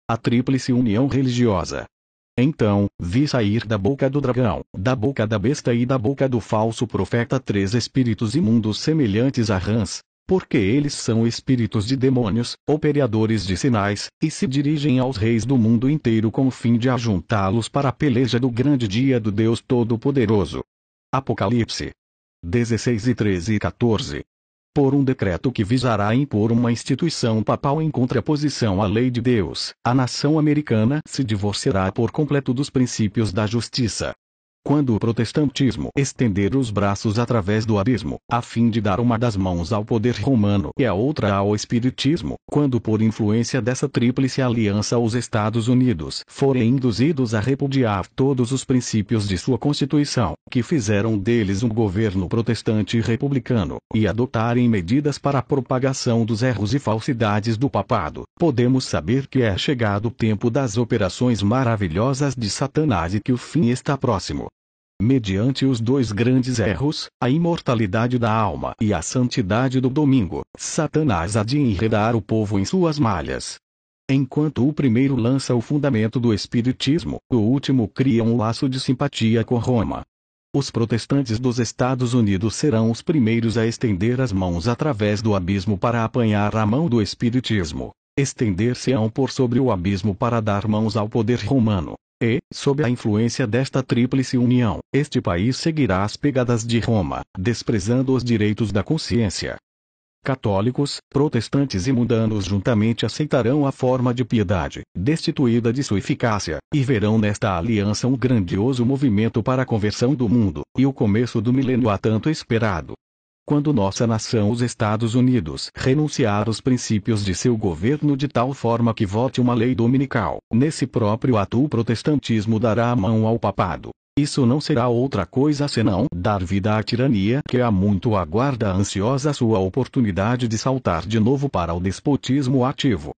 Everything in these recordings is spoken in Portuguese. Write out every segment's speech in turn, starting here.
a tríplice união religiosa. Então, vi sair da boca do dragão, da boca da besta e da boca do falso profeta 3 espíritos imundos semelhantes a rãs, porque eles são espíritos de demônios, operadores de sinais, e se dirigem aos reis do mundo inteiro com o fim de ajuntá-los para a peleja do grande dia do Deus Todo-Poderoso. Apocalipse 16 e 13 e 14. Por um decreto que visará impor uma instituição papal em contraposição à lei de Deus, a nação americana se divorciará por completo dos princípios da justiça. Quando o protestantismo estender os braços através do abismo, a fim de dar uma das mãos ao poder romano e a outra ao espiritismo, quando por influência dessa tríplice aliança os Estados Unidos forem induzidos a repudiar todos os princípios de sua Constituição, que fizeram deles um governo protestante republicano, e adotarem medidas para a propagação dos erros e falsidades do papado, podemos saber que é chegado o tempo das operações maravilhosas de Satanás e que o fim está próximo. Mediante os 2 grandes erros, a imortalidade da alma e a santidade do domingo, Satanás há de enredar o povo em suas malhas. Enquanto o primeiro lança o fundamento do espiritismo, o último cria um laço de simpatia com Roma. Os protestantes dos Estados Unidos serão os primeiros a estender as mãos através do abismo para apanhar a mão do espiritismo. Estender-se-ão por sobre o abismo para dar mãos ao poder romano. E, sob a influência desta tríplice união, este país seguirá as pegadas de Roma, desprezando os direitos da consciência. Católicos, protestantes e mundanos juntamente aceitarão a forma de piedade, destituída de sua eficácia, e verão nesta aliança um grandioso movimento para a conversão do mundo, e o começo do milênio há tanto esperado. Quando nossa nação, os Estados Unidos, renunciar aos princípios de seu governo de tal forma que vote uma lei dominical, nesse próprio ato o protestantismo dará a mão ao papado. Isso não será outra coisa senão dar vida à tirania que há muito aguarda ansiosa sua oportunidade de saltar de novo para o despotismo ativo.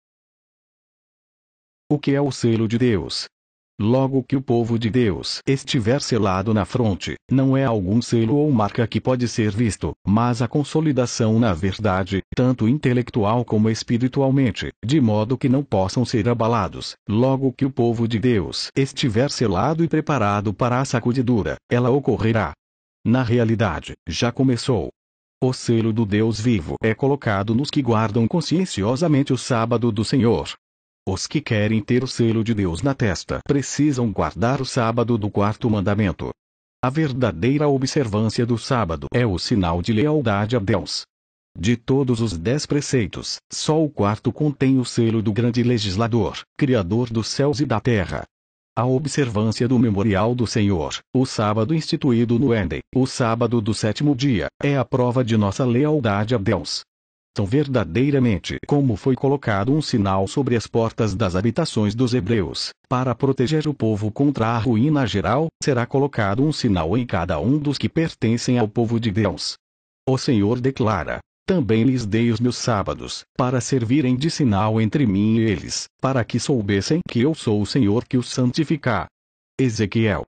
O que é o selo de Deus? Logo que o povo de Deus estiver selado na fronte, não é algum selo ou marca que pode ser visto, mas a consolidação na verdade, tanto intelectual como espiritualmente, de modo que não possam ser abalados. Logo que o povo de Deus estiver selado e preparado para a sacudidura, ela ocorrerá. Na realidade, já começou. O selo do Deus vivo é colocado nos que guardam conscienciosamente o sábado do Senhor. Os que querem ter o selo de Deus na testa precisam guardar o sábado do 4º mandamento. A verdadeira observância do sábado é o sinal de lealdade a Deus. De todos os 10 preceitos, só o 4º contém o selo do grande legislador, Criador dos céus e da terra. A observância do memorial do Senhor, o sábado instituído no Éden, o sábado do 7º dia, é a prova de nossa lealdade a Deus. São verdadeiramente como foi colocado um sinal sobre as portas das habitações dos hebreus, para proteger o povo contra a ruína geral, será colocado um sinal em cada um dos que pertencem ao povo de Deus. O Senhor declara: também lhes dei os meus sábados, para servirem de sinal entre mim e eles, para que soubessem que eu sou o Senhor que os santifica. Ezequiel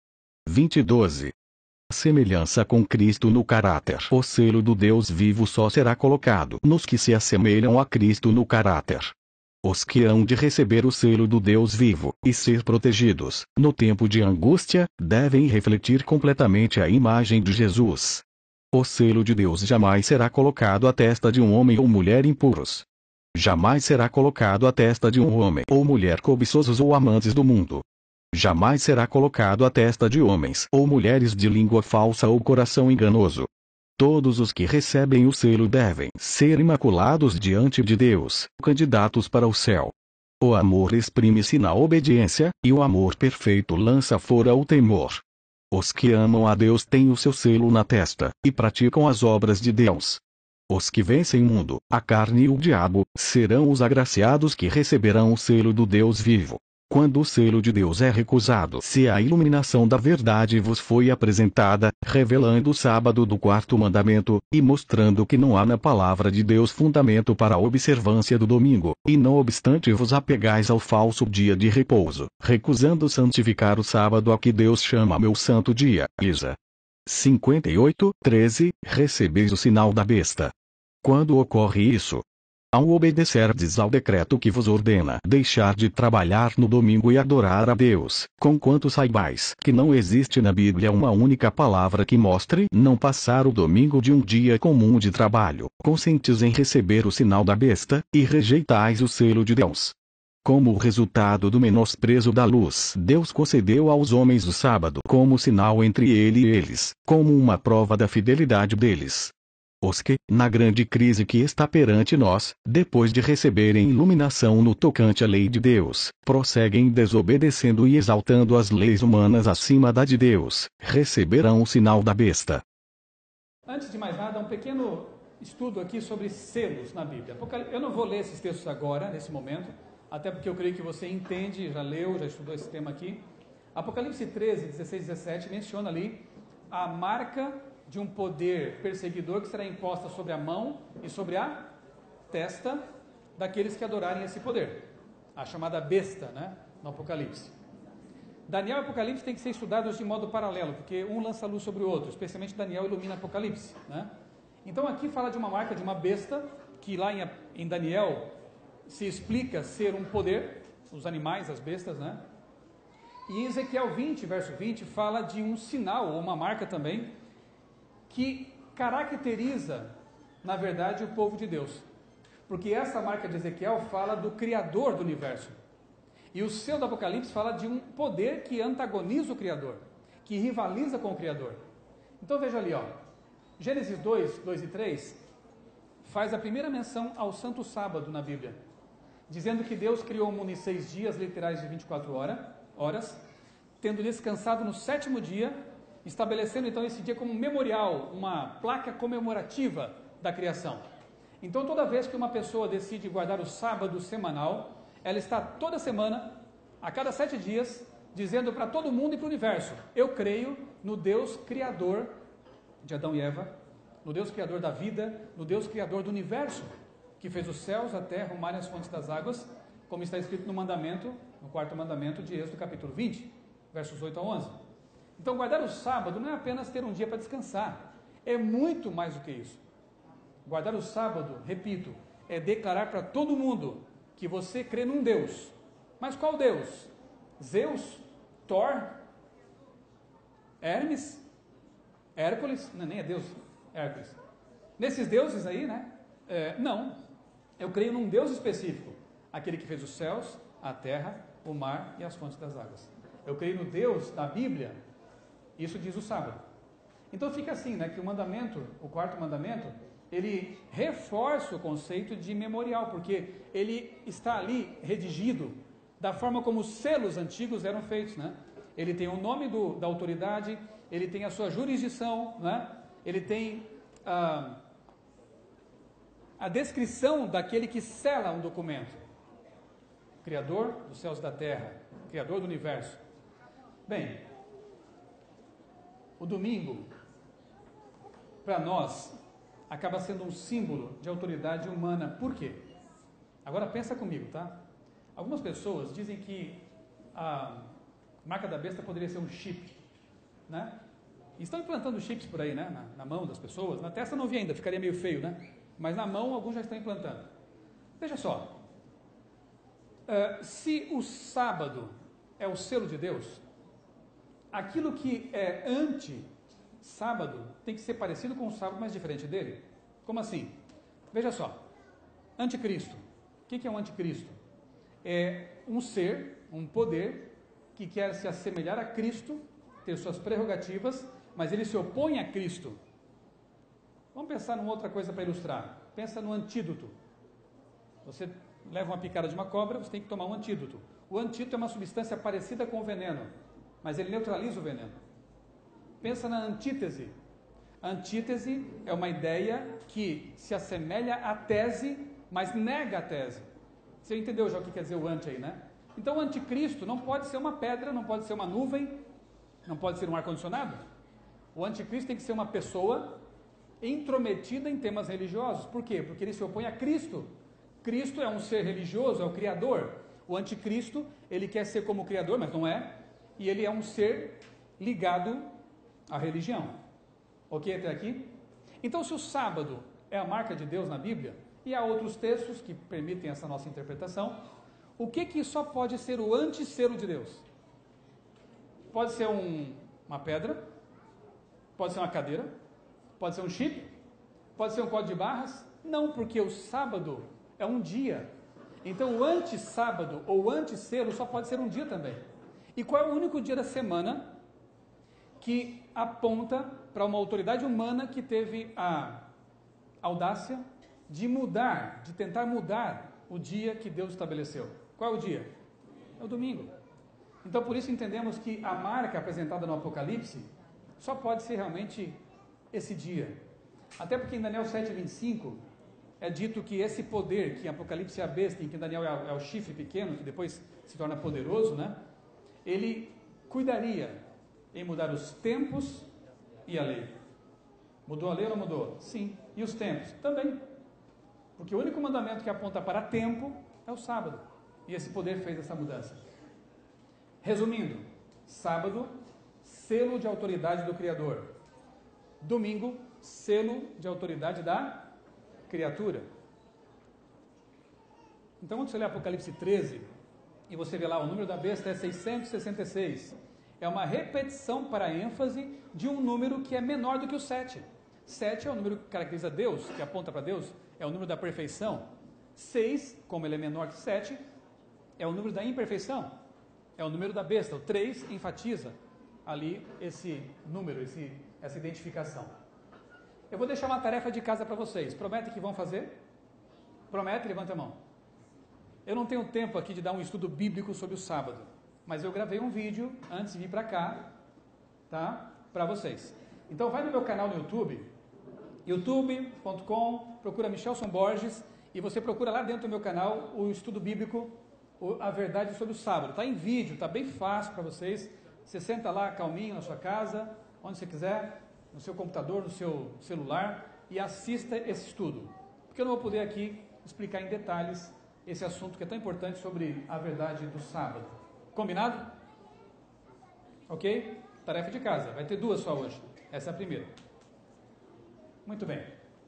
20:12. Semelhança com Cristo no caráter. O selo do Deus vivo só será colocado nos que se assemelham a Cristo no caráter. Os que hão de receber o selo do Deus vivo, e ser protegidos, no tempo de angústia, devem refletir completamente a imagem de Jesus. O selo de Deus jamais será colocado à testa de um homem ou mulher impuros. Jamais será colocado à testa de um homem ou mulher cobiçosos ou amantes do mundo. Jamais será colocado à testa de homens ou mulheres de língua falsa ou coração enganoso. Todos os que recebem o selo devem ser imaculados diante de Deus, candidatos para o céu. O amor exprime-se na obediência, e o amor perfeito lança fora o temor. Os que amam a Deus têm o seu selo na testa, e praticam as obras de Deus. Os que vencem o mundo, a carne e o diabo, serão os agraciados que receberão o selo do Deus vivo. Quando o selo de Deus é recusado, se a iluminação da verdade vos foi apresentada, revelando o sábado do 4º mandamento, e mostrando que não há na palavra de Deus fundamento para a observância do domingo, e não obstante vos apegais ao falso dia de repouso, recusando santificar o sábado a que Deus chama meu santo dia, Isa 58:13, recebeis o sinal da besta. Quando ocorre isso? ao obedecerdes ao decreto que vos ordena deixar de trabalhar no domingo e adorar a Deus, conquanto saibais que não existe na Bíblia uma única palavra que mostre não passar o domingo de um dia comum de trabalho, consentes em receber o sinal da besta, e rejeitais o selo de Deus. Como resultado do menosprezo da luz, Deus concedeu aos homens o sábado como sinal entre ele e eles, como uma prova da fidelidade deles. Os que, na grande crise que está perante nós, depois de receberem iluminação no tocante à lei de Deus, prosseguem desobedecendo e exaltando as leis humanas acima da de Deus, receberão o sinal da besta. Antes de mais nada, um pequeno estudo aqui sobre selos na Bíblia. Eu não vou ler esses textos agora, nesse momento, até porque eu creio que você entende, já leu, já estudou esse tema aqui. Apocalipse 13, 16 e 17 menciona ali a marca de um poder perseguidor que será imposta sobre a mão e sobre a testa daqueles que adorarem esse poder, a chamada besta, né, no Apocalipse. Daniel e Apocalipse têm que ser estudados de modo paralelo, porque um lança luz sobre o outro, especialmente Daniel ilumina Apocalipse, né? Então aqui fala de uma marca de uma besta, que lá em Daniel se explica ser um poder, os animais, as bestas, né? E em Ezequiel 20, verso 20, fala de um sinal, ou uma marca também, que caracteriza, na verdade, o povo de Deus. Porque essa marca de Ezequiel fala do Criador do universo. E o selo do Apocalipse fala de um poder que antagoniza o Criador, que rivaliza com o Criador. Então veja ali, ó, Gênesis 2, 2 e 3, faz a primeira menção ao Santo Sábado na Bíblia, dizendo que Deus criou o mundo em 6 dias literais de 24 horas, tendo descansado no 7º dia, estabelecendo então esse dia como um memorial, uma placa comemorativa da criação. Então toda vez que uma pessoa decide guardar o sábado semanal, ela está toda semana, a cada 7 dias, dizendo para todo mundo e para o universo: eu creio no Deus Criador de Adão e Eva, no Deus Criador da vida, no Deus Criador do universo, que fez os céus, a terra, o mar e as fontes das águas, como está escrito no mandamento, no 4º mandamento de Êxodo capítulo 20, versos 8 a 11. Então guardar o sábado não é apenas ter um dia para descansar, é muito mais do que isso. Guardar o sábado, repito, é declarar para todo mundo que você crê num Deus. Mas qual Deus? Zeus? Thor? Hermes? Hércules? Não, nem é Deus, Hércules. Nesses deuses aí, né? Não. Eu creio num Deus específico, aquele que fez os céus, a terra, o mar e as fontes das águas. Eu creio no Deus da Bíblia. Isso diz o sábado. Então fica assim, né, que o mandamento, o 4º mandamento, ele reforça o conceito de memorial, porque ele está ali redigido da forma como os selos antigos eram feitos, né? Ele tem o nome da autoridade, ele tem a sua jurisdição, né? Ele tem a descrição daquele que sela um documento. Criador dos céus e da terra, Criador do universo. Bem, o domingo, para nós, acaba sendo um símbolo de autoridade humana. Por quê? Agora pensa comigo, tá? Algumas pessoas dizem que a marca da besta poderia ser um chip, né? E estão implantando chips por aí, né? Na mão das pessoas. Na testa não vi ainda, ficaria meio feio, né? Mas na mão alguns já estão implantando. Veja só, se o sábado é o selo de Deus, aquilo que é anti-sábado tem que ser parecido com o sábado, mas diferente dele. Como assim? Veja só, anticristo. O que é um anticristo? É um ser, um poder, que quer se assemelhar a Cristo, ter suas prerrogativas, mas ele se opõe a Cristo. Vamos pensar numa outra coisa para ilustrar. Pensa no antídoto. Você leva uma picada de uma cobra, você tem que tomar um antídoto. O antídoto é uma substância parecida com o veneno, mas ele neutraliza o veneno. Pensa na antítese. A antítese é uma ideia que se assemelha à tese, mas nega a tese. Você entendeu já o que quer dizer o anti aí, né? Então o anticristo não pode ser uma pedra, não pode ser uma nuvem, não pode ser um ar-condicionado. O anticristo tem que ser uma pessoa intrometida em temas religiosos. Por quê? Porque ele se opõe a Cristo. Cristo é um ser religioso, é o Criador. O anticristo, ele quer ser como o Criador, mas não é. E ele é um ser ligado à religião. Ok até aqui? Então, se o sábado é a marca de Deus na Bíblia, E há outros textos que permitem essa nossa interpretação. O que só pode ser o antisselo de Deus? Pode ser uma pedra, pode ser uma cadeira, pode ser um chip, pode ser um código de barras. Não, porque o sábado é um dia. Então o anti-sábado ou anti-selo só pode ser um dia também. E qual é o único dia da semana que aponta para uma autoridade humana que teve a audácia de mudar, de tentar mudar o dia que Deus estabeleceu? Qual é o dia? É o domingo. Então por isso entendemos que a marca apresentada no Apocalipse só pode ser realmente esse dia. Até porque em Daniel 7:25 é dito que esse poder, que em Apocalipse é a besta, em que Daniel é o chifre pequeno, que depois se torna poderoso, né? Ele cuidaria em mudar os tempos e a lei. Mudou a lei ou não mudou? Sim. E os tempos? Também. Porque o único mandamento que aponta para tempo é o sábado. E esse poder fez essa mudança. Resumindo, sábado, selo de autoridade do Criador. Domingo, selo de autoridade da criatura. Então, quando você lê Apocalipse 13, e você vê lá o número da besta é 666, é uma repetição para ênfase de um número que é menor do que o 7. 7 é o número que caracteriza Deus, que aponta para Deus, é o número da perfeição. 6, como ele é menor que 7, é o número da imperfeição, é o número da besta. O 3 enfatiza ali esse número, essa identificação. Eu vou deixar uma tarefa de casa para vocês. Promete que vão fazer? Promete? Levanta a mão. Eu não tenho tempo aqui de dar um estudo bíblico sobre o sábado, mas eu gravei um vídeo antes de vir para cá, tá? Para vocês. Então vai no meu canal no YouTube, youtube.com, procura Michelson Borges, e você procura lá dentro do meu canal o estudo bíblico, a verdade sobre o sábado. Está em vídeo, está bem fácil para vocês. Você senta lá calminho na sua casa, onde você quiser, no seu computador, no seu celular, e assista esse estudo. Porque eu não vou poder aqui explicar em detalhes esse assunto que é tão importante sobre a verdade do sábado. Combinado? Ok? Tarefa de casa. Vai ter 2 só hoje. Essa é a primeira. Muito bem.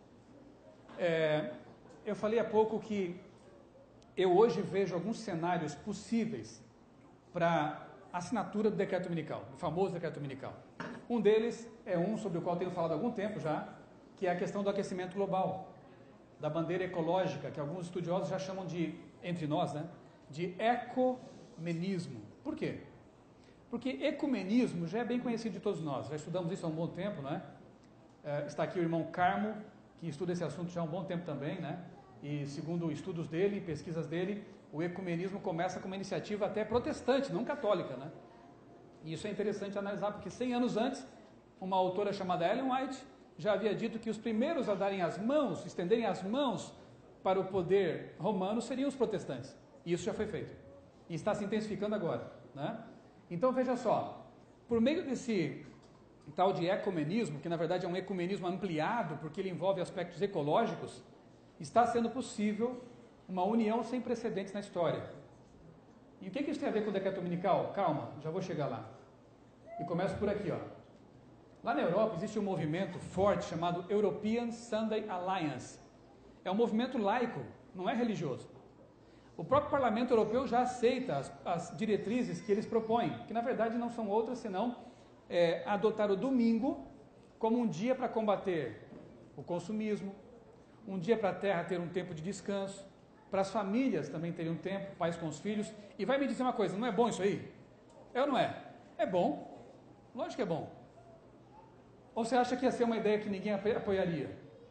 Eu falei há pouco que eu hoje vejo alguns cenários possíveis para assinatura do decreto dominical, do famoso decreto dominical. Um deles é um sobre o qual tenho falado há algum tempo já, que é a questão do aquecimento global, da bandeira ecológica, que alguns estudiosos já chamam de, entre nós, né, de ecumenismo. Por quê? Porque ecumenismo já é bem conhecido de todos nós, já estudamos isso há um bom tempo, não é? Está aqui o irmão Carmo, que estuda esse assunto já há um bom tempo também, né? E segundo estudos dele, pesquisas dele, o ecumenismo começa com uma iniciativa até protestante, não católica, né? E isso é interessante analisar, porque 100 anos antes, uma autora chamada Ellen White já havia dito que os primeiros a darem as mãos, estenderem as mãos para o poder romano seriam os protestantes. E isso já foi feito. E está se intensificando agora, né? Então veja só, por meio desse tal de ecumenismo, que na verdade é um ecumenismo ampliado, porque ele envolve aspectos ecológicos, está sendo possível uma união sem precedentes na história. E o que isso tem a ver com o decreto dominical? Calma, já vou chegar lá. E começo por aqui, ó. Lá na Europa existe um movimento forte chamado European Sunday Alliance. É um movimento laico, não é religioso. O próprio Parlamento Europeu já aceita as diretrizes que eles propõem, que na verdade não são outras senão adotar o domingo como um dia para combater o consumismo, um dia para a terra ter um tempo de descanso, para as famílias também terem um tempo, pais com os filhos. E vai me dizer uma coisa, não é bom isso aí? É ou não é? É bom, lógico que é bom. Ou você acha que ia ser uma ideia que ninguém apoiaria?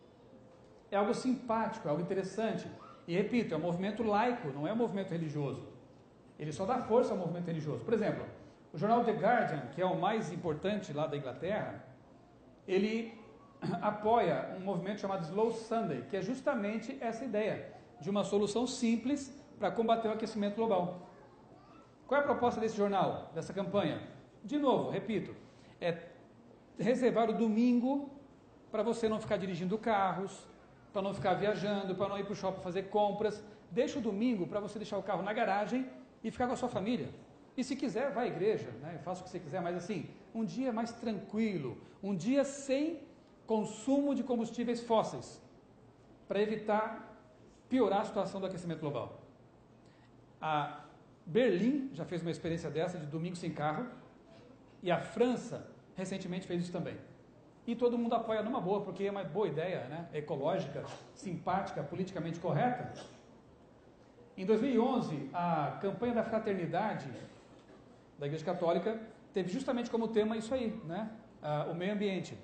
É algo simpático, é algo interessante. E repito, é um movimento laico, não é um movimento religioso. Ele só dá força ao movimento religioso. Por exemplo, o jornal The Guardian, que é o mais importante lá da Inglaterra, ele apoia um movimento chamado Slow Sunday, que é justamente essa ideia de uma solução simples para combater o aquecimento global. Qual é a proposta desse jornal, dessa campanha? De novo, repito, é reservar o domingo para você não ficar dirigindo carros, para não ficar viajando, para não ir para o shopping fazer compras. Deixa o domingo para você deixar o carro na garagem e ficar com a sua família. E se quiser, vá à igreja, né? Faça o que você quiser, mas assim, um dia mais tranquilo, um dia sem consumo de combustíveis fósseis, para evitar piorar a situação do aquecimento global. A Berlim já fez uma experiência dessa de domingo sem carro, e a França recentemente fez isso também. E todo mundo apoia numa boa, porque é uma boa ideia, né? Ecológica, simpática, politicamente correta. Em 2011, a campanha da fraternidade da Igreja Católica teve justamente como tema isso aí, né? O meio ambiente.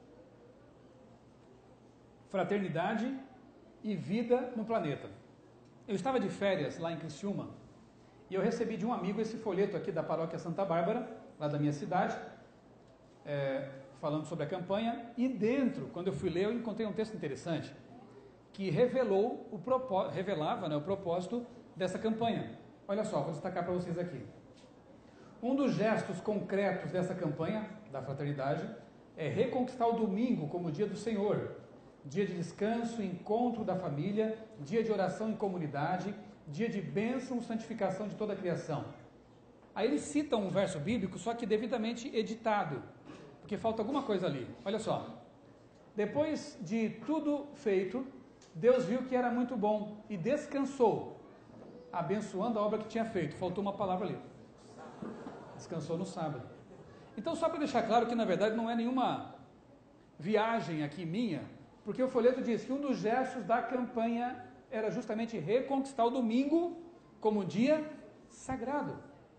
Fraternidade e vida no planeta. Eu estava de férias lá em Criciúma e eu recebi de um amigo esse folheto aqui da paróquia Santa Bárbara, lá da minha cidade, falando sobre a campanha, e dentro, quando eu fui ler, eu encontrei um texto interessante que revelava, né, o propósito dessa campanha. Olha só, vou destacar para vocês aqui. Um dos gestos concretos dessa campanha da fraternidade é reconquistar o domingo como dia do Senhor, dia de descanso, encontro da família, dia de oração em comunidade, dia de bênção, santificação de toda a criação. Aí eles citam um verso bíblico, só que devidamente editado, porque falta alguma coisa ali. Olha só. Depois de tudo feito, Deus viu que era muito bom e descansou, abençoando a obra que tinha feito. Faltou uma palavra ali. Descansou no sábado. Então, só para deixar claro que na verdade não é nenhuma viagem aqui minha, porque o folheto diz que um dos gestos da campanha era justamente reconquistar o domingo como dia sagrado.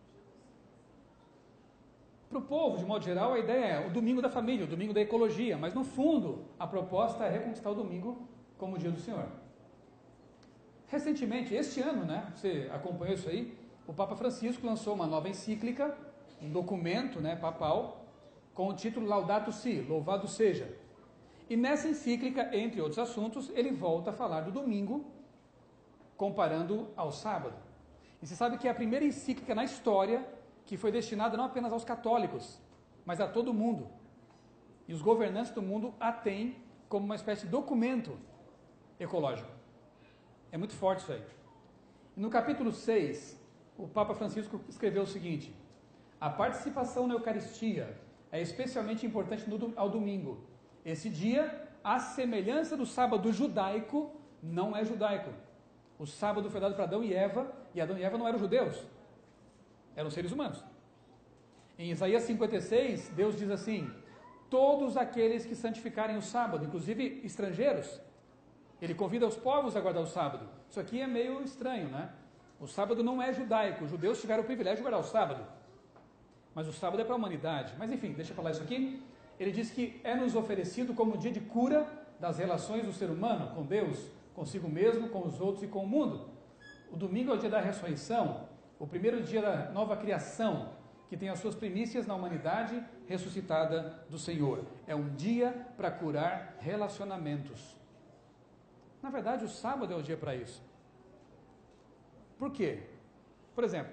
Para o povo, de modo geral, a ideia é o domingo da família, o domingo da ecologia, mas no fundo a proposta é reconquistar o domingo como o dia do Senhor. Recentemente, este ano, né, você acompanhou isso aí, o Papa Francisco lançou uma nova encíclica, um documento, né, papal, com o título Laudato Si, louvado seja. E nessa encíclica, entre outros assuntos, ele volta a falar do domingo, comparando ao sábado. E você sabe que é a primeira encíclica na história que foi destinada não apenas aos católicos, mas a todo mundo. E os governantes do mundo a têm como uma espécie de documento ecológico. É muito forte isso aí. E no capítulo 6, o Papa Francisco escreveu o seguinte: a participação na Eucaristia é especialmente importante ao domingo. Esse dia, à semelhança do sábado judaico, não é judaico. O sábado foi dado para Adão e Eva não eram judeus, eram seres humanos. Em Isaías 56, Deus diz assim: todos aqueles que santificarem o sábado, inclusive estrangeiros, ele convida os povos a guardar o sábado. Isso aqui é meio estranho, né? O sábado não é judaico, os judeus tiveram o privilégio de guardar o sábado, mas o sábado é para a humanidade. Mas enfim, deixa eu falar isso aqui. Ele diz que é nos oferecido como dia de cura das relações do ser humano com Deus, consigo mesmo, com os outros e com o mundo. O domingo é o dia da ressurreição, o primeiro dia da nova criação, que tem as suas primícias na humanidade ressuscitada do Senhor. É um dia para curar relacionamentos. Na verdade, o sábado é o dia para isso. Por quê? Por exemplo,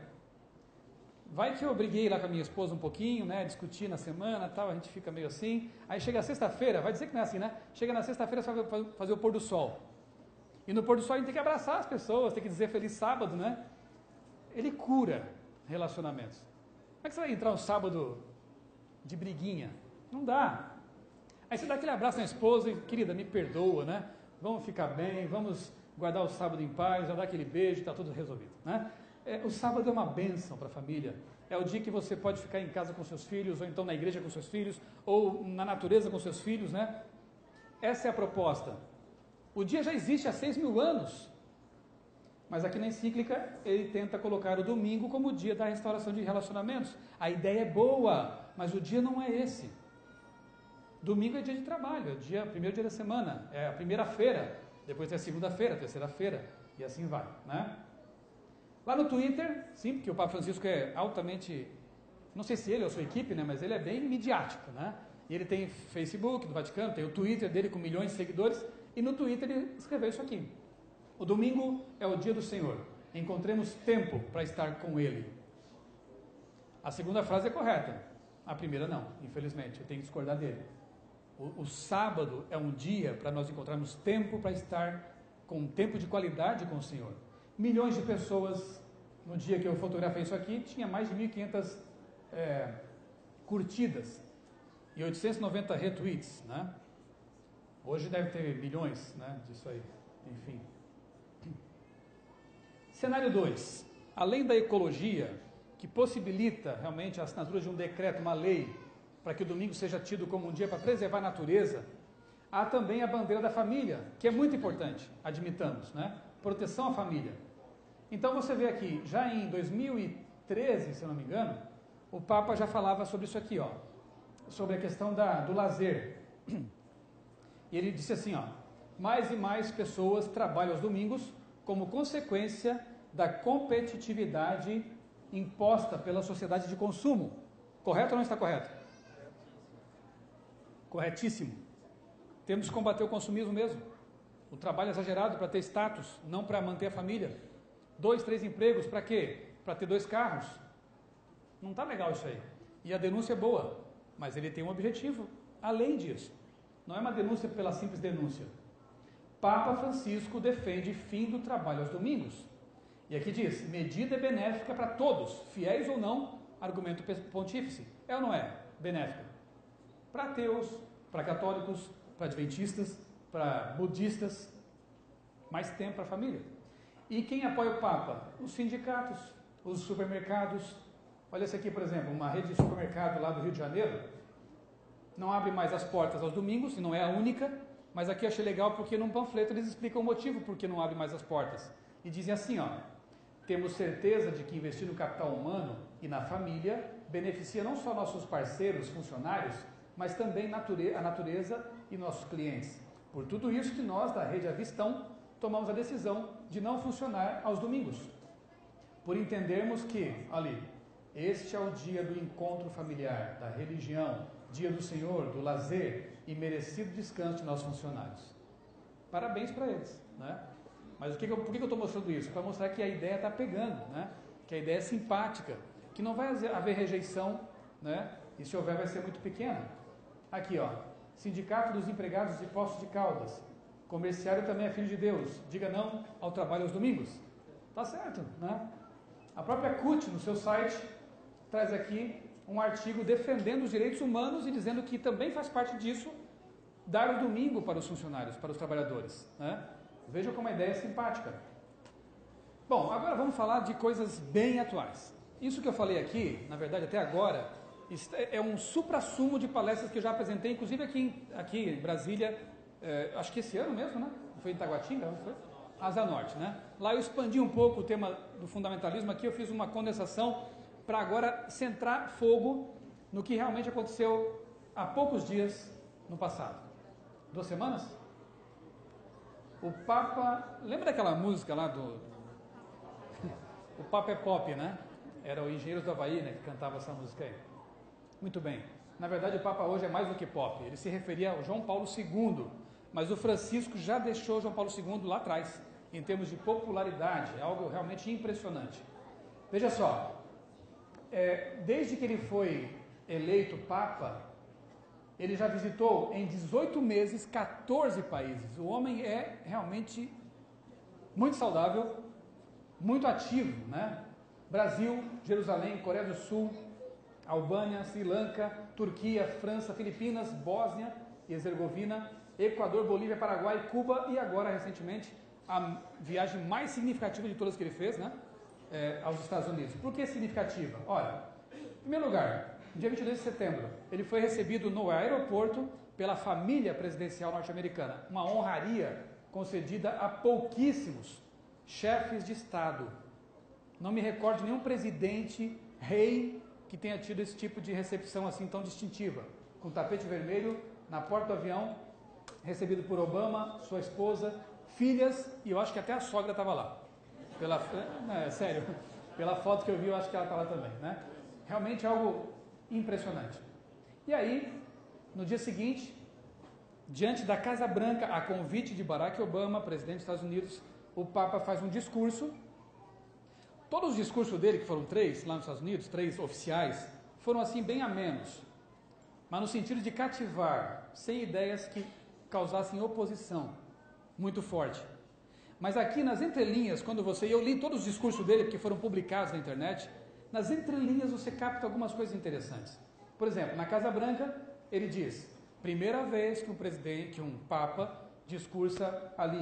vai que eu briguei lá com a minha esposa um pouquinho, né, discuti na semana, tal, a gente fica meio assim, aí chega a sexta-feira, vai dizer que não é assim, né? Chega na sexta-feira só vai fazer o pôr do sol. E no pôr do sol a gente tem que abraçar as pessoas, tem que dizer feliz sábado, né? Ele cura relacionamentos. Como é que você vai entrar um sábado de briguinha? Não dá. Aí você dá aquele abraço na esposa e, querida, me perdoa, né? Vamos ficar bem, vamos guardar o sábado em paz, já dar aquele beijo, está tudo resolvido, né? O sábado é uma bênção para a família. É o dia que você pode ficar em casa com seus filhos, ou então na igreja com seus filhos, ou na natureza com seus filhos, né? Essa é a proposta. O dia já existe há 6.000 anos, mas aqui na encíclica ele tenta colocar o domingo como o dia da restauração de relacionamentos. A ideia é boa, mas o dia não é esse. Domingo é dia de trabalho, é o primeiro dia da semana, é a primeira-feira, depois tem a segunda-feira, a terceira-feira, e assim vai, né? Lá no Twitter, sim, porque o Papa Francisco é altamente, não sei se ele ou a sua equipe, né, mas ele é bem midiático, né? E ele tem Facebook do Vaticano, tem o Twitter dele com milhões de seguidores, e no Twitter ele escreveu isso aqui: o domingo é o dia do Senhor, encontremos tempo para estar com Ele. A segunda frase é correta, a primeira não, infelizmente, eu tenho que discordar dele. O sábado é um dia para nós encontrarmos tempo para estar com um tempo de qualidade com o Senhor. Milhões de pessoas, no dia que eu fotografei isso aqui, tinha mais de 1.500 curtidas e 890 retweets, né? Hoje deve ter milhões, né, disso aí, enfim. Cenário 2. Além da ecologia, que possibilita realmente a assinatura de um decreto, uma lei, para que o domingo seja tido como um dia para preservar a natureza, há também a bandeira da família, que é muito importante, admitamos, né? Proteção à família. Então você vê aqui, já em 2013, se eu não me engano, o Papa já falava sobre isso aqui, ó, sobre a questão do lazer. E ele disse assim, ó, mais e mais pessoas trabalham aos domingos como consequência da competitividade imposta pela sociedade de consumo. Correto ou não está correto? Corretíssimo. Temos que combater o consumismo mesmo. O trabalho exagerado para ter status, não para manter a família. 2, 3 empregos, para quê? Para ter 2 carros. Não está legal isso aí. E a denúncia é boa, mas ele tem um objetivo além disso. Não é uma denúncia pela simples denúncia. Papa Francisco defende fim do trabalho aos domingos. E aqui diz, medida benéfica para todos, fiéis ou não, argumento pontífice. É ou não é benéfica? Para ateus, para católicos, para adventistas, para budistas, mais tempo para a família. E quem apoia o Papa? Os sindicatos, os supermercados. Olha esse aqui, por exemplo, uma rede de supermercado lá do Rio de Janeiro, não abre mais as portas aos domingos, e não é a única, mas aqui eu achei legal porque num panfleto eles explicam o motivo por que não abre mais as portas. E dizem assim, ó, temos certeza de que investir no capital humano e na família beneficia não só nossos parceiros, funcionários, mas também a natureza e nossos clientes. Por tudo isso que nós, da Rede Avistão, tomamos a decisão de não funcionar aos domingos. Por entendermos que, ali, este é o dia do encontro familiar, da religião, dia do Senhor, do lazer e merecido descanso de nossos funcionários. Parabéns para eles, né? Mas por que eu estou mostrando isso? Para mostrar que a ideia está pegando, né? Que a ideia é simpática, que não vai haver rejeição, né? E se houver vai ser muito pequena. Aqui, ó, Sindicato dos Empregados de Poços de Caldas, comerciário também é filho de Deus, diga não ao trabalho aos domingos. Tá certo, né? A própria CUT, no seu site, traz aqui um artigo defendendo os direitos humanos e dizendo que também faz parte disso dar o domingo para os funcionários, para os trabalhadores, né? Vejam como a ideia é simpática. Bom, agora vamos falar de coisas bem atuais. Isso que eu falei aqui, na verdade até agora, é um suprassumo de palestras que eu já apresentei, inclusive aqui em Brasília, acho que esse ano mesmo, né? Foi em Taguatinga, não foi? Asa Norte, né? Lá eu expandi um pouco o tema do fundamentalismo, aqui eu fiz uma condensação para agora centrar fogo no que realmente aconteceu há poucos dias no passado. 2 semanas? O Papa... Lembra daquela música lá do... O Papa é pop, né? Era o Engenheiros do Havaí, né, que cantava essa música aí. Muito bem. Na verdade, o Papa hoje é mais do que pop. Ele se referia ao João Paulo II, mas o Francisco já deixou o João Paulo II lá atrás, em termos de popularidade. É algo realmente impressionante. Veja só, desde que ele foi eleito Papa, ele já visitou em 18 meses 14 países. O homem é realmente muito saudável, muito ativo, né? Brasil, Jerusalém, Coreia do Sul, Albânia, Sri Lanka, Turquia, França, Filipinas, Bósnia e Herzegovina, Equador, Bolívia, Paraguai, Cuba e agora, recentemente, a viagem mais significativa de todas que ele fez, né? Aos Estados Unidos. Por que significativa? Olha, em primeiro lugar, no dia 22 de setembro, ele foi recebido no aeroporto pela família presidencial norte-americana, uma honraria concedida a pouquíssimos chefes de Estado. Não me recordo de nenhum presidente, rei, que tenha tido esse tipo de recepção assim tão distintiva, com tapete vermelho, na porta do avião, recebido por Obama, sua esposa, filhas, e eu acho que até a sogra estava lá. Sério, pela foto que eu vi, eu acho que ela está lá também, né? Realmente algo impressionante. E aí, no dia seguinte, diante da Casa Branca, a convite de Barack Obama, presidente dos Estados Unidos, o Papa faz um discurso. Todos os discursos dele, que foram 3 lá nos Estados Unidos, 3 oficiais, foram assim bem amenos, mas no sentido de cativar, sem ideias que causassem oposição muito forte. Mas aqui nas entrelinhas, eu li todos os discursos dele, porque foram publicados na internet, nas entrelinhas você capta algumas coisas interessantes. Por exemplo, na Casa Branca, ele diz, primeira vez que um Papa discursa ali,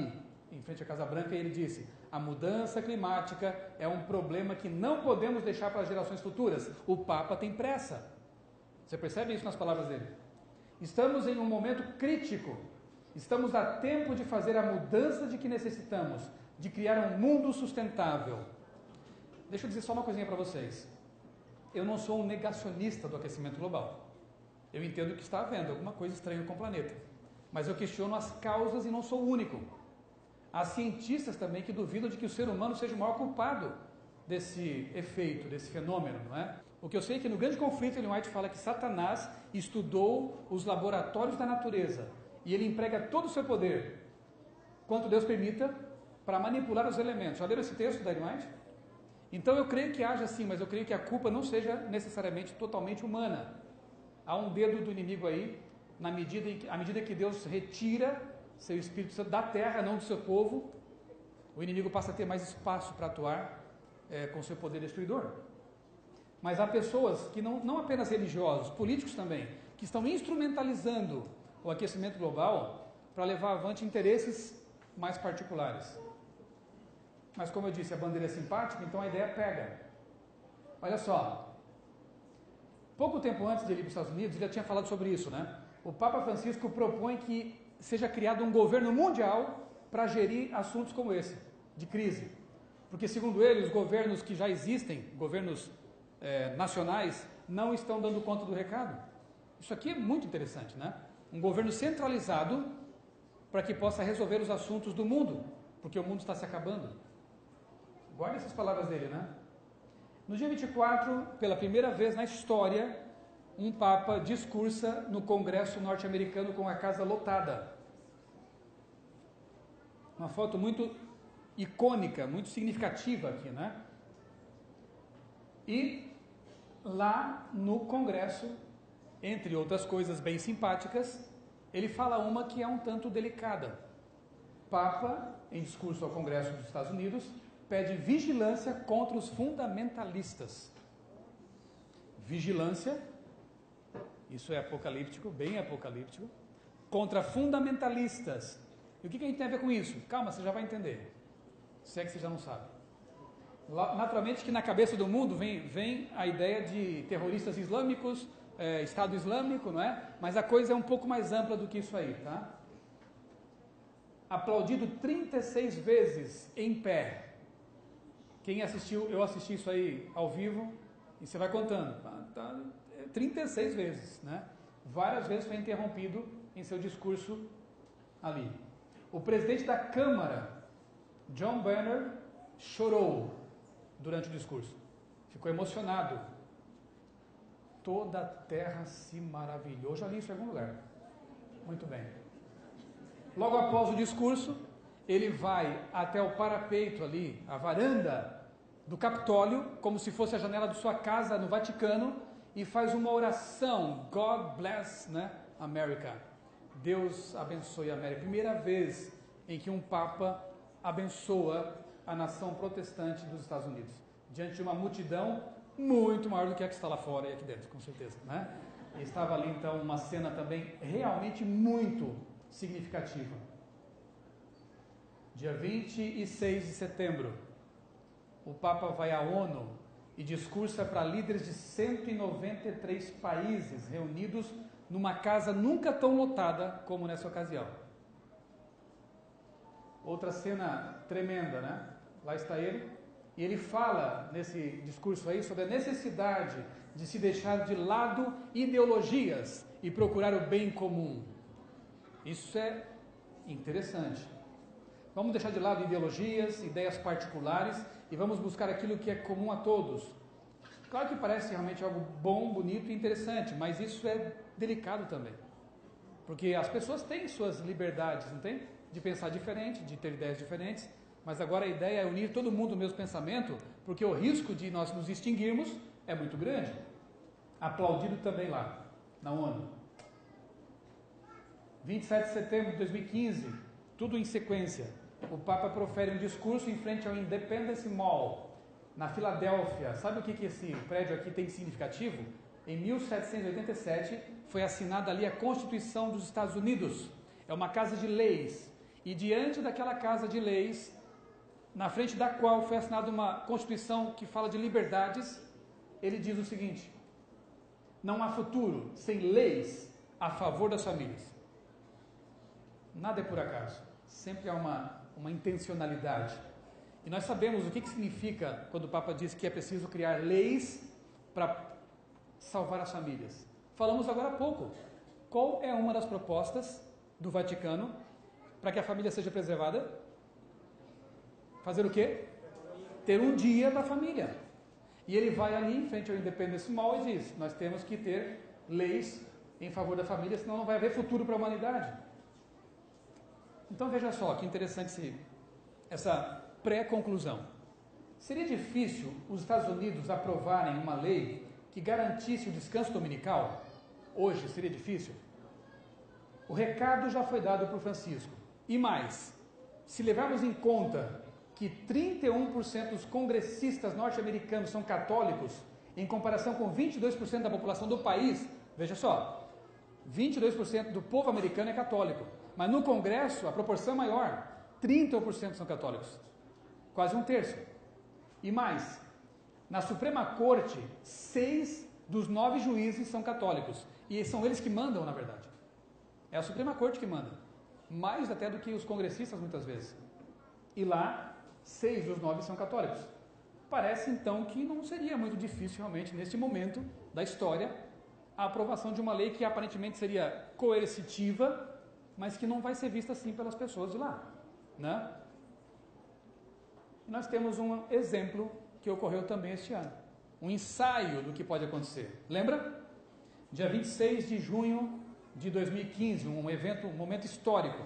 em frente à Casa Branca, e ele disse: a mudança climática é um problema que não podemos deixar para as gerações futuras. O Papa tem pressa. Você percebe isso nas palavras dele? Estamos em um momento crítico. Estamos a tempo de fazer a mudança de que necessitamos, de criar um mundo sustentável. Deixa eu dizer só uma coisinha para vocês. Eu não sou um negacionista do aquecimento global. Eu entendo que está havendo alguma coisa estranha com o planeta. Mas eu questiono as causas e não sou o único. Há cientistas também que duvidam de que o ser humano seja o maior culpado desse efeito, desse fenômeno, não é? O que eu sei é que no Grande Conflito, Ellen White fala que Satanás estudou os laboratórios da natureza e ele emprega todo o seu poder, quanto Deus permita, para manipular os elementos. Já leram esse texto da Ellen White? Então eu creio que haja sim, mas eu creio que a culpa não seja necessariamente totalmente humana. Há um dedo do inimigo aí, à medida que Deus retira seu Espírito Santo da terra, não do seu povo, o inimigo passa a ter mais espaço para atuar com seu poder destruidor. Mas há pessoas que não apenas religiosos, políticos também, que estão instrumentalizando o aquecimento global para levar avante interesses mais particulares. Mas como eu disse, a bandeira é simpática, então a ideia pega. Olha só, pouco tempo antes de ele ir para os Estados Unidos, ele já tinha falado sobre isso, né? O Papa Francisco propõe que seja criado um governo mundial para gerir assuntos como esse, de crise. Porque, segundo ele, os governos que já existem, governos nacionais, não estão dando conta do recado. Isso aqui é muito interessante, né? Um governo centralizado para que possa resolver os assuntos do mundo, porque o mundo está se acabando. Guarda essas palavras dele, né? No dia 24, pela primeira vez na história, um Papa discursa no Congresso norte-americano com a casa lotada. Uma foto muito icônica, muito significativa aqui, né? E lá no Congresso, entre outras coisas bem simpáticas, ele fala uma que é um tanto delicada. Papa, em discurso ao Congresso dos Estados Unidos, pede vigilância contra os fundamentalistas. Vigilância, isso é apocalíptico, bem apocalíptico, contra fundamentalistas. E o que a gente tem a ver com isso? Calma, você já vai entender. Se é que você já não sabe. Naturalmente que na cabeça do mundo vem a ideia de terroristas islâmicos, Estado Islâmico, não é? Mas a coisa é um pouco mais ampla do que isso aí, tá? Aplaudido 36 vezes em pé. Quem assistiu, eu assisti isso aí ao vivo, e você vai contando. 36 vezes, né? Várias vezes foi interrompido em seu discurso ali. O presidente da Câmara, John Boehner, chorou durante o discurso. Ficou emocionado. Toda a terra se maravilhou. Já li isso em algum lugar. Muito bem. Logo após o discurso, ele vai até o parapeito ali, a varanda do Capitólio, como se fosse a janela de sua casa no Vaticano, e faz uma oração. God bless, né, America. Deus abençoe a América. Primeira vez em que um Papa abençoa a nação protestante dos Estados Unidos, diante de uma multidão muito maior do que a que está lá fora e aqui dentro, com certeza, né? E estava ali então uma cena também realmente muito significativa. Dia 26 de setembro, o Papa vai à ONU e discursa para líderes de 193 países reunidos numa casa nunca tão lotada como nessa ocasião. Outra cena tremenda, né? Lá está ele, e ele fala nesse discurso aí sobre a necessidade de se deixar de lado ideologias e procurar o bem comum. Isso é interessante. Vamos deixar de lado ideologias, ideias particulares e vamos buscar aquilo que é comum a todos. Claro que parece realmente algo bom, bonito e interessante, mas isso é delicado também. Porque as pessoas têm suas liberdades, não tem? De pensar diferente, de ter ideias diferentes, mas agora a ideia é unir todo mundo no mesmo pensamento, porque o risco de nós nos extinguirmos é muito grande. Aplaudido também lá, na ONU. 27 de setembro de 2015, tudo em sequência. O Papa profere um discurso em frente ao Independence Mall, na Filadélfia. Sabe o que esse prédio aqui tem de significativo? Em 1787 foi assinada ali a Constituição dos Estados Unidos. É uma casa de leis. E diante daquela casa de leis, na frente da qual foi assinada uma Constituição que fala de liberdades, ele diz o seguinte: não há futuro sem leis a favor das famílias. Nada é por acaso, sempre há uma intencionalidade. E nós sabemos o que significa quando o Papa diz que é preciso criar leis para salvar as famílias. Falamos agora há pouco. Qual é uma das propostas do Vaticano para que a família seja preservada? Fazer o quê? Ter um dia da família. E ele vai ali em frente ao Independence Mall e diz: nós temos que ter leis em favor da família, senão não vai haver futuro para a humanidade. Então veja só que interessante essa pré-conclusão. Seria difícil os Estados Unidos aprovarem uma lei que garantisse o descanso dominical? Hoje seria difícil? O recado já foi dado por Francisco. E mais, se levarmos em conta que 31% dos congressistas norte-americanos são católicos, em comparação com 22% da população do país, veja só, 22% do povo americano é católico, mas no Congresso a proporção é maior, 30% são católicos, quase um terço. E mais, na Suprema Corte, 6 dos 9 juízes são católicos, e são eles que mandam, na verdade. É a Suprema Corte que manda, mais até do que os congressistas muitas vezes. E lá, 6 dos 9 são católicos. Parece então que não seria muito difícil realmente, neste momento da história, a aprovação de uma lei que aparentemente seria coercitiva, mas que não vai ser vista assim pelas pessoas de lá, né? E nós temos um exemplo que ocorreu também este ano, um ensaio do que pode acontecer. Lembra? Dia 26 de junho de 2015, um momento histórico.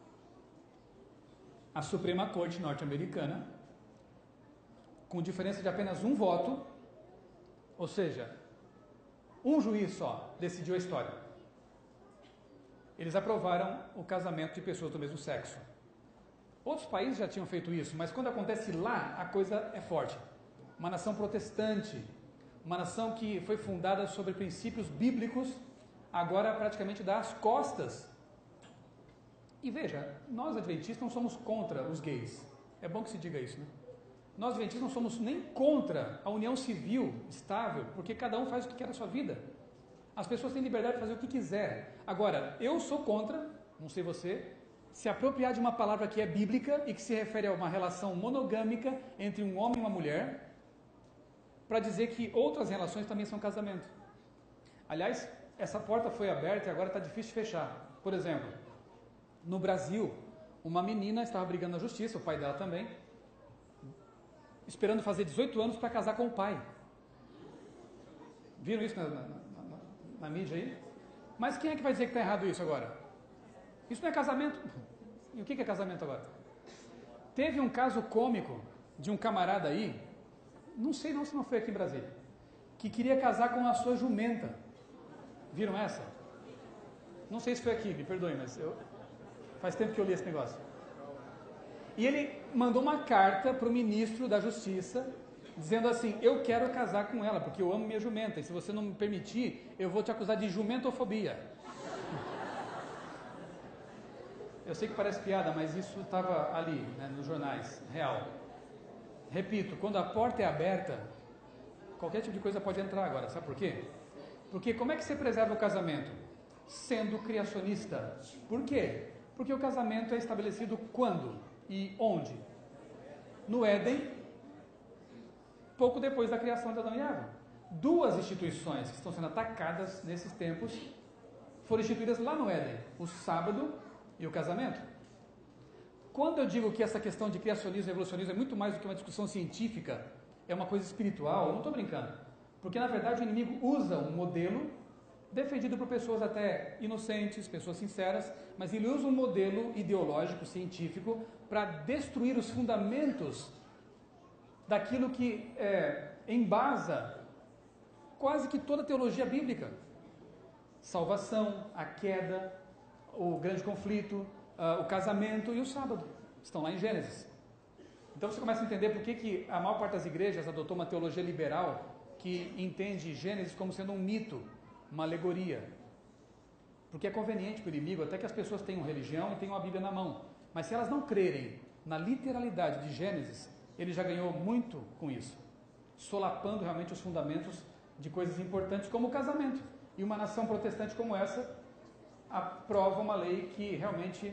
A Suprema Corte norte-americana, com diferença de apenas um voto, ou seja, um juiz só decidiu a história. Eles aprovaram o casamento de pessoas do mesmo sexo. Outros países já tinham feito isso, mas quando acontece lá, a coisa é forte. Uma nação protestante, uma nação que foi fundada sobre princípios bíblicos, agora praticamente dá as costas. E veja, nós adventistas não somos contra os gays. É bom que se diga isso, né? Nós adventistas não somos nem contra a união civil estável, porque cada um faz o que quer da sua vida. As pessoas têm liberdade de fazer o que quiser. Agora, eu sou contra, não sei você, se apropriar de uma palavra que é bíblica e que se refere a uma relação monogâmica entre um homem e uma mulher, para dizer que outras relações também são casamento. Aliás, essa porta foi aberta e agora está difícil de fechar. Por exemplo, no Brasil, uma menina estava brigando na justiça, o pai dela também, esperando fazer 18 anos para casar com o pai. Viram isso na mídia aí? Mas quem é que vai dizer que está errado isso agora? Isso não é casamento. E o que é casamento agora? Teve um caso cômico de um camarada aí, não sei não se não foi aqui em Brasília, que queria casar com a sua jumenta. Viram essa? Não sei se foi aqui, me perdoe, mas faz tempo que eu li esse negócio. E ele mandou uma carta para o ministro da Justiça, dizendo assim: eu quero casar com ela, porque eu amo minha jumenta, e se você não me permitir, eu vou te acusar de jumentofobia. Eu sei que parece piada, mas isso estava ali, né, nos jornais, real. Repito, quando a porta é aberta, qualquer tipo de coisa pode entrar agora, sabe por quê? Porque como é que você preserva o casamento? Sendo criacionista. Por quê? Porque o casamento é estabelecido quando e onde? No Éden, pouco depois da criação de Adão e Eva. 2 instituições que estão sendo atacadas nesses tempos foram instituídas lá no Éden: o sábado e o casamento. Quando eu digo que essa questão de criacionismo e evolucionismo é muito mais do que uma discussão científica, é uma coisa espiritual, eu não estou brincando. Porque na verdade o inimigo usa um modelo defendido por pessoas até inocentes, pessoas sinceras, mas ele usa um modelo ideológico, científico, para destruir os fundamentos daquilo que embasa quase que toda a teologia bíblica. Salvação, a queda, o grande conflito, o casamento e o sábado. Estão lá em Gênesis. Então você começa a entender por que a maior parte das igrejas adotou uma teologia liberal que entende Gênesis como sendo um mito, uma alegoria. Porque é conveniente para o inimigo até que as pessoas tenham religião e tenham a Bíblia na mão. Mas se elas não crerem na literalidade de Gênesis, ele já ganhou muito com isso, solapando realmente os fundamentos de coisas importantes como o casamento. E uma nação protestante como essa aprova uma lei que realmente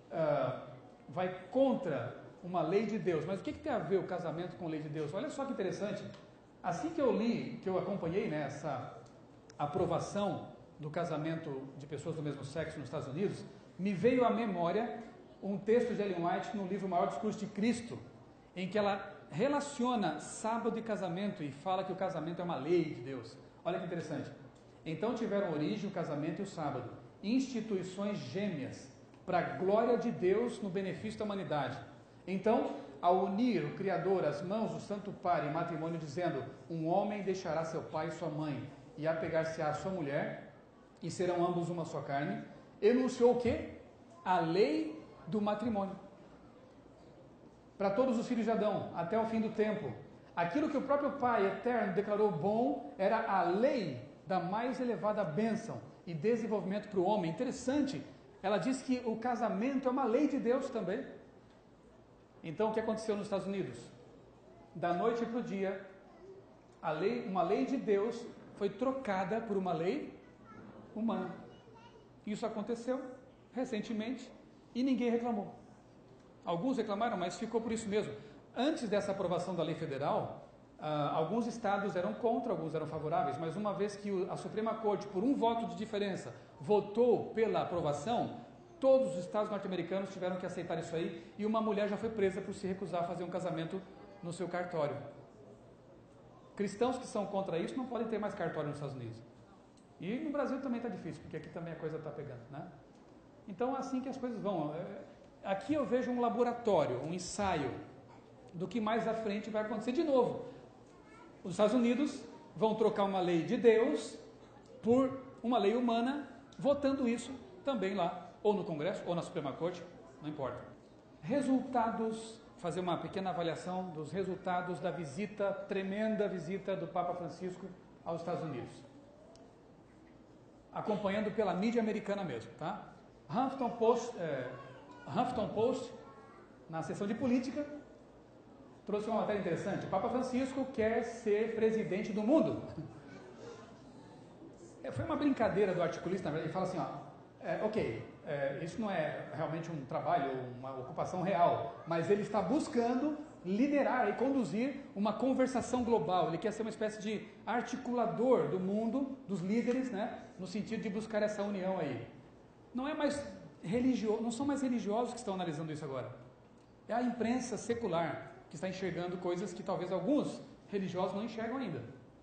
vai contra uma lei de Deus. Mas o que tem a ver o casamento com a lei de Deus? Olha só que interessante. Assim que eu li, que eu acompanhei essa aprovação do casamento de pessoas do mesmo sexo nos Estados Unidos, me veio à memória um texto de Ellen White no livro Maior Discurso de Cristo, em que ela relaciona sábado e casamento e fala que o casamento é uma lei de Deus. Olha que interessante. Então tiveram origem o casamento e o sábado, instituições gêmeas, para a glória de Deus no benefício da humanidade. Então, ao unir o Criador as mãos do Santo Par em matrimônio, dizendo, um homem deixará seu pai e sua mãe, e apegar-se-á à sua mulher, e serão ambos uma só carne, enunciou o quê? A lei do matrimônio. Para todos os filhos de Adão, até o fim do tempo. Aquilo que o próprio Pai eterno declarou bom, era a lei da mais elevada bênção e desenvolvimento para o homem. Interessante, ela diz que o casamento é uma lei de Deus também. Então, o que aconteceu nos Estados Unidos? Da noite para o dia, uma lei de Deus foi trocada por uma lei humana. Isso aconteceu recentemente e ninguém reclamou. Alguns reclamaram, mas ficou por isso mesmo. Antes dessa aprovação da lei federal, alguns estados eram contra, alguns eram favoráveis, mas uma vez que a Suprema Corte, por um voto de diferença, votou pela aprovação, todos os estados norte-americanos tiveram que aceitar isso aí, e uma mulher já foi presa por se recusar a fazer um casamento no seu cartório. Cristãos que são contra isso não podem ter mais cartório nos Estados Unidos. E no Brasil também está difícil, porque aqui também a coisa está pegando, né? Então é assim que as coisas vão. Aqui eu vejo um laboratório, um ensaio do que mais à frente vai acontecer de novo. Os Estados Unidos vão trocar uma lei de Deus por uma lei humana, votando isso também lá, ou no Congresso, ou na Suprema Corte, não importa. Resultados, fazer uma pequena avaliação dos resultados da tremenda visita do Papa Francisco aos Estados Unidos. Acompanhando pela mídia americana mesmo, tá? Huffington Post, na seção de política, trouxe uma matéria interessante. O Papa Francisco quer ser presidente do mundo. Foi uma brincadeira do articulista, na verdade. Ele fala assim, isso não é realmente um trabalho, uma ocupação real, mas ele está buscando liderar e conduzir uma conversação global. Ele quer ser uma espécie de articulador do mundo, dos líderes, né, no sentido de buscar essa união aí. Não são mais religiosos que estão analisando isso agora. É a imprensa secular que está enxergando coisas que talvez alguns religiosos não enxergam ainda.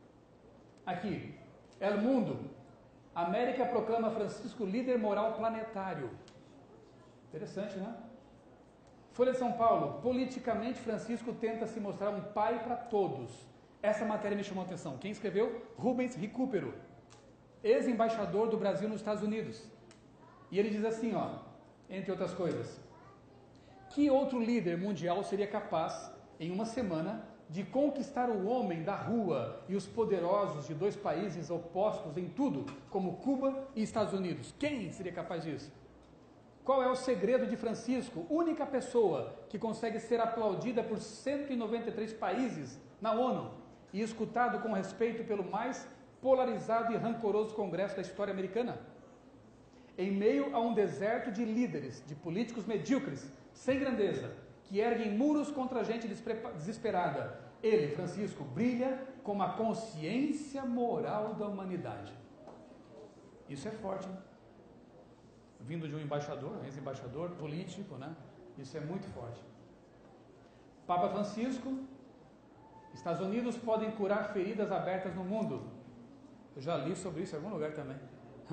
Aqui, El Mundo, América proclama Francisco líder moral planetário. Interessante, né? Folha de São Paulo, politicamente Francisco tenta se mostrar um pai para todos. Essa matéria me chamou a atenção. Quem escreveu? Rubens Recupero, ex-embaixador do Brasil nos Estados Unidos. E ele diz assim, entre outras coisas, que outro líder mundial seria capaz, em uma semana, de conquistar o homem da rua e os poderosos de dois países opostos em tudo, como Cuba e Estados Unidos? Quem seria capaz disso? Qual é o segredo de Francisco, única pessoa que consegue ser aplaudida por 193 países na ONU e escutado com respeito pelo mais polarizado e rancoroso congresso da história americana? Em meio a um deserto de líderes, de políticos medíocres, sem grandeza, que erguem muros contra a gente desesperada, ele, Francisco, brilha como a consciência moral da humanidade. Isso é forte, hein? Vindo de um embaixador, ex-embaixador, político, né? Isso é muito forte. Papa Francisco, Estados Unidos podem curar feridas abertas no mundo. Eu já li sobre isso em algum lugar também.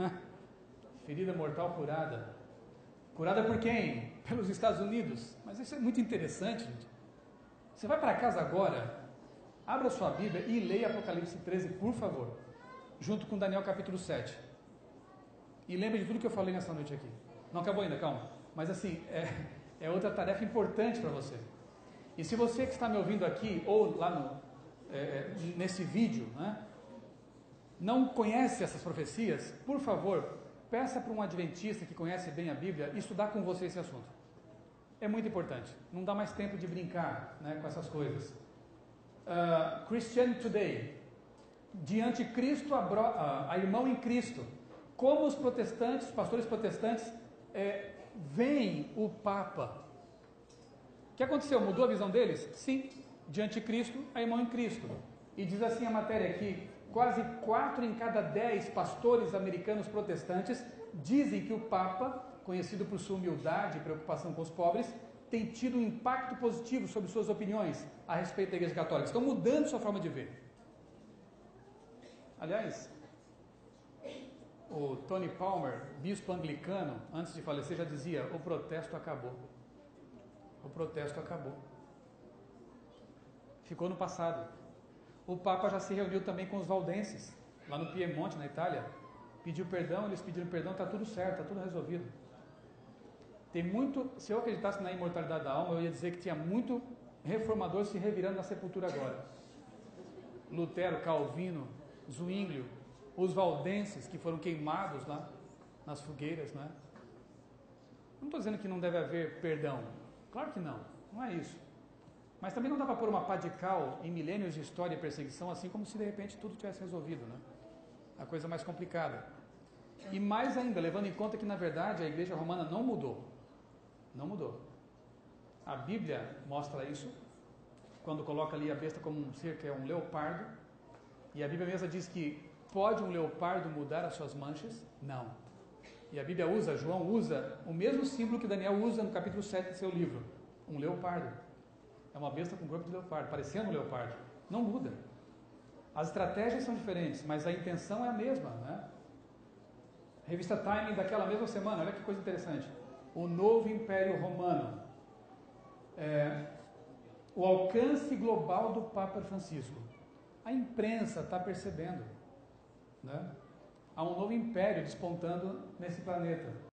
Ferida mortal curada. Curada por quem? Pelos Estados Unidos. Mas isso é muito interessante, gente. Você vai para casa agora, abra sua Bíblia e leia Apocalipse 13, por favor, junto com Daniel capítulo 7. E lembre de tudo que eu falei nessa noite aqui. Não acabou ainda, calma. Mas assim, é outra tarefa importante para você. E se você que está me ouvindo aqui, ou lá nesse vídeo, né, não conhece essas profecias, por favor, peça para um adventista que conhece bem a Bíblia estudar com você esse assunto. é muito importante. Não dá mais tempo de brincar, né, com essas coisas. Christian Today, de anticristo a irmão em Cristo. Como os protestantes, os pastores protestantes, veem o Papa. O que aconteceu? Mudou a visão deles? Sim. De anticristo a irmão em Cristo. E diz assim a matéria aqui: quase 4 em cada 10 pastores americanos protestantes dizem que o Papa, conhecido por sua humildade e preocupação com os pobres, tem tido um impacto positivo sobre suas opiniões a respeito da Igreja Católica. Estão mudando sua forma de ver. Aliás, o Tony Palmer, bispo anglicano, antes de falecer, já dizia: o protesto acabou. O protesto acabou. Ficou no passado. O Papa já se reuniu também com os valdenses, lá no Piemonte, na Itália. Pediu perdão, eles pediram perdão, está tudo certo, está tudo resolvido. Tem muito, se eu acreditasse na imortalidade da alma, eu ia dizer que tinha muito reformador se revirando na sepultura agora. Lutero, Calvino, Zwinglio, os valdenses que foram queimados lá nas fogueiras, né? Não estou dizendo que não deve haver perdão. Claro que não, não é isso. Mas também não dá para pôr uma pá de cal em milênios de história e perseguição, assim como se de repente tudo tivesse resolvido, né? A coisa mais complicada. E mais ainda, levando em conta que na verdade a Igreja Romana não mudou. Não mudou. A Bíblia mostra isso, quando coloca ali a besta como um ser que é um leopardo, e a Bíblia mesma diz que pode um leopardo mudar as suas manchas? Não. E a Bíblia usa, João usa o mesmo símbolo que Daniel usa no capítulo 7 do seu livro, um leopardo. É uma besta com corpo de leopardo, parecendo um leopardo. Não muda. As estratégias são diferentes, mas a intenção é a mesma, né? Revista Time daquela mesma semana, olha que coisa interessante. O novo Império Romano. O alcance global do Papa Francisco. A imprensa está percebendo, né? Há um novo império despontando nesse planeta.